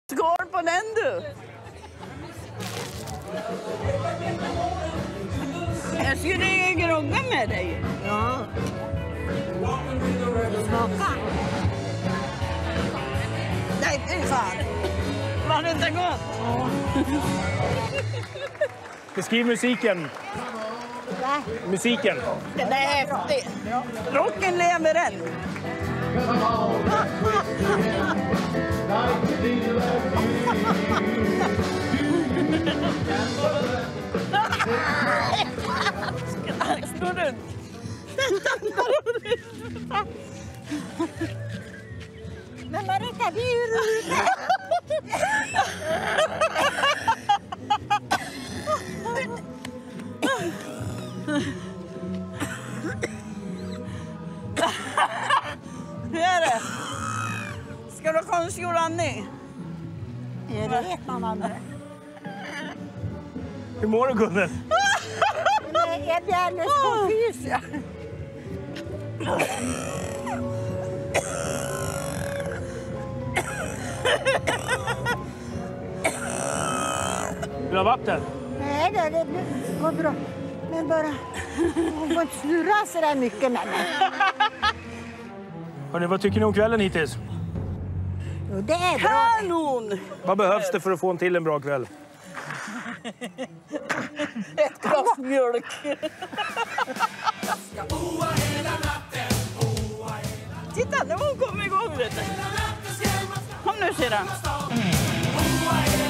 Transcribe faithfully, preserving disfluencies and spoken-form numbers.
Skål på den du! Jag skulle grogga med dig. Ja. Smaka. Nej, fy fan. Var det inte gott? Ja. Beskriv musiken. Va? Musiken. Den är häftig. Rocken lever än. Står du? Men Marita, det är ju roligt. Hur är det? Ska du konstgjord andning? Det vet man aldrig. Hur mår du, Gunnel? Nej, jag blir alldeles konfys. Vill du ha vatten? Nej, det, det går bra. Men bara, hon får inte snurra så där mycket med mig. Hörrni, vad tycker ni om kvällen hittills? Jo, det är bra. Kanon! Vad behövs det för att få en till en bra kväll? Ett glas mjölk. Titta, nu har hon kommit igång lite. Kom nu, syrran.